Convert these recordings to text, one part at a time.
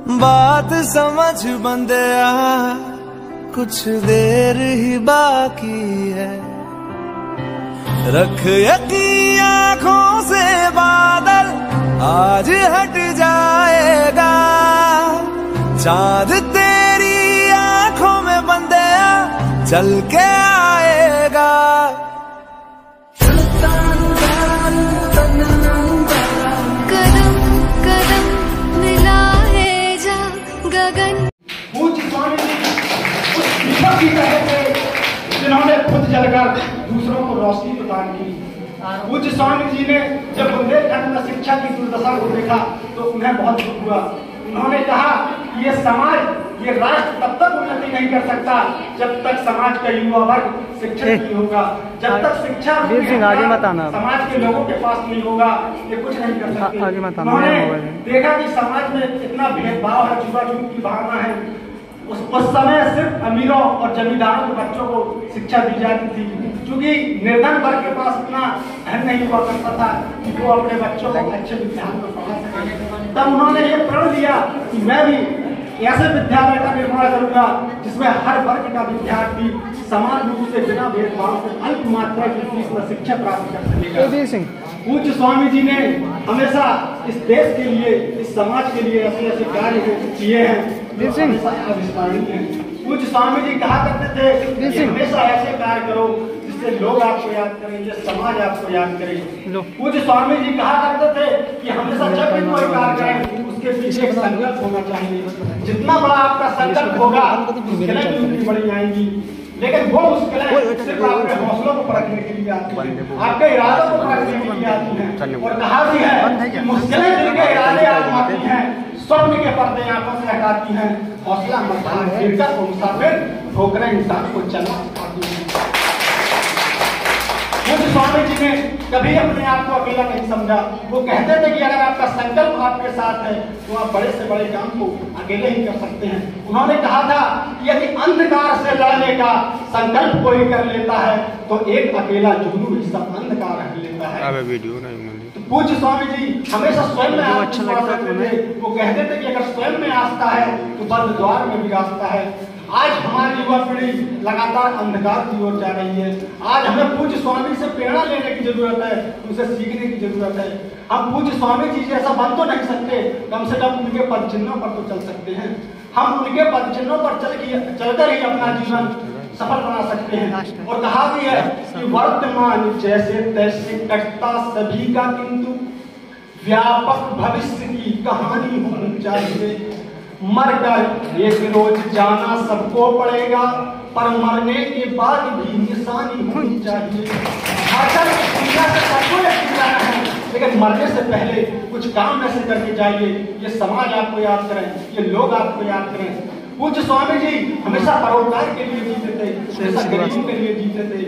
बात समझ बंदिया कुछ देर ही बाकी है। रख यकीन आँखों से बादल आज हट जाएगा। चांद तेरी आँखों में बंदिया चल के आएगा। कदम कदम मिला है जा गगन। पूज्य स्वामी जी उस दीपक की तरह थे जिन्होंने खुद जलकर दूसरों को रोशनी प्रदान की। पूज्य स्वामी जी ने जब बुंदेलखंड में शिक्षा की दुर्दशा को देखा तो उन्हें बहुत दुख हुआ। उन्होंने कहा कि ये समाज, ये राष्ट्र तब तक उन्नति नहीं कर सकता जब तक समाज का युवा वर्ग शिक्षित नहीं होगा। जब तक शिक्षा समाज के लोगों के पास नहीं होगा ये कुछ नहीं कर सकते। उन्होंने देखा कि समाज में इतना भेदभाव है, छुआछूत की भावना है। उस समय सिर्फ अमीरों और जमींदारों के बच्चों को शिक्षा दी जाती थी, क्योंकि निर्धन वर्ग के पास इतना धन नहीं हुआ करता था कि वो अपने बच्चों को अच्छे विद्यालय में पढ़ा सके। तब उन्होंने ये प्रण लिया कि मैं भी ऐसे विद्यालय का निर्माण करूंगा जिसमें हर वर्ग का विद्यार्थी समान रूप से बिना भेदभाव से अल्प मात्रा की फीस में शिक्षा प्राप्त कर सकेगा। पूज्य स्वामी जी ने हमेशा इस देश के लिए, इस समाज के लिए ऐसे ऐसे कार्य किए हैं जो हमेशा अविस्मरणीय हैं। पूज्य स्वामी जी कहा करते थे कि हमेशा ऐसे कार्य करो जिससे लोग आपको याद करें, जिससे समाज आपको याद करे। पूज्य स्वामी जी कहा करते थे कि हमेशा जब भी कोई कार्य करें उसके पीछे एक संकल्प होना चाहिए। जितना बड़ा आपका संकल्प होगा मुश्किलें भी उतनी बड़ी आएंगी, लेकिन वो मुश्किलें सिर्फ आपके हौसलों को परखने के लिए आती हैं, आपके इरादों को परखने के लिए आती हैं। और कहा भी है कि मुश्किलें दिल के इरादे आजमाती हैं, स्वप्न के पर्दे आंखों से हटाती हैं, हौसला मकान गिरकर को मुसाफिर ठोकरें इंसान को चलना सिखाती हैं। पूज्य स्वामी जी ने कभी अपने आप को अकेला नहीं समझा। वो कहते थे कि अगर आपका संकल्प आपके साथ है तो आप बड़े से बड़े काम को अकेले ही कर सकते हैं। उन्होंने कहा था कि यदि अंधकार से लड़ने का संकल्प कोई कर लेता है तो एक अकेला जुगनू ही सब अंधकार हट लेता है। तो पूज्य स्वामी जी हमेशा स्वयं में आस्था रखते थे। वो कहते थे कि अगर स्वयं में आस्था है तो बंद द्वार में भी रास्ता है। आज हमारी युवा पीढ़ी लगातार अंधकार की ओर जा रही है। आज हमें पूज्य स्वामी से प्रेरणा लेने की जरूरत है, उनसे सीखने की जरूरत है। हम पूज्य स्वामी जी जैसा बन तो नहीं सकते, कम से कम उनके पद चिन्हों पर तो चल सकते हैं। हम उनके पद चिन्हों पर चलकर ही अपना जीवन सफल बना सकते हैं। और कहा भी है कि वर्तमान जैसे तैसे कटता सभी का, किंतु व्यापक भविष्य की कहानी होनी चाहिए। मरकर एक रोज जाना सबको पड़ेगा, पर मरने के बाद भी निशानी होनी चाहिए। दुनिया से सबको जाना है, लेकिन मरने से पहले कुछ काम ऐसे करके जाइए ये समाज आपको याद करें, ये लोग आपको याद करें। पूज्य स्वामी जी हमेशा परोपकार के लिए जीते थे, हमेशा गरीबों के लिए जीते थे।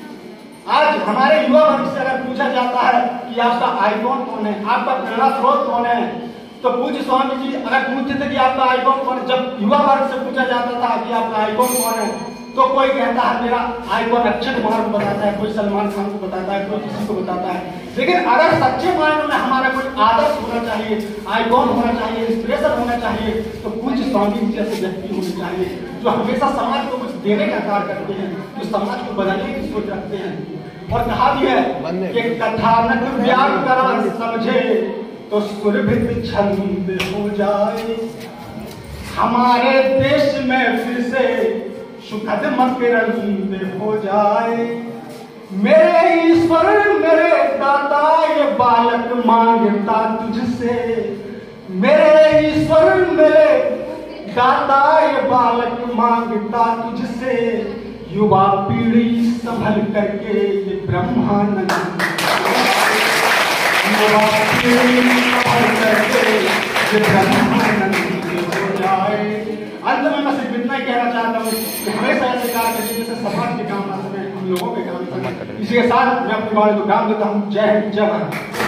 आज हमारे युवा वर्ग से अगर पूछा जाता है कि आपका आइकॉन कौन है, आपका प्रेरणा स्रोत कौन है, तो पूज्य स्वामी जी अगर पूछते थे कि आपका आइकॉन कौन है, जब युवा वर्ग से पूछा जाता था कि आपका आइकॉन कौन है, तो कोई कहता है मेरा आइकॉन अक्षय कुमार को बताता है, कोई सलमान खान को बताता है, कोई किसी को बताता है। लेकिन अगर सच्चे मायनों में हमारा कोई आदर्श होना चाहिए, आइकॉन होना चाहिए, इंस्पिरेशन होना चाहिए, तो पूज्य स्वामी जी जैसे व्यक्ति होने चाहिए जो हमेशा समाज को कुछ देने का कार्य करते हैं, जो समाज को बदलने की सोच रखते हैं। और कहा भी है कि कथानक व्याकरण समझे तो सुरभित छंद हो जाए। हमारे देश में फिर से सुखद मकरंद हो जाए। मेरे ईश्वर मेरे दाता ये बालक मांगता तुझसे। मेरे ईश्वर मेरे दाता ये बालक मांगता तुझसे। युवा पीढ़ी संभल करके ये ब्रह्मानंद अंत में मैं सिर्फ इतना ही कहना चाहता हूँ कि हमेशा ऐसे कार्य करें जिससे समाज के काम आ सके, हम लोगों के काम आ सके। इसी के साथ मैं अपनी बात को काम देता हूँ। जय हिंद, जय भारत।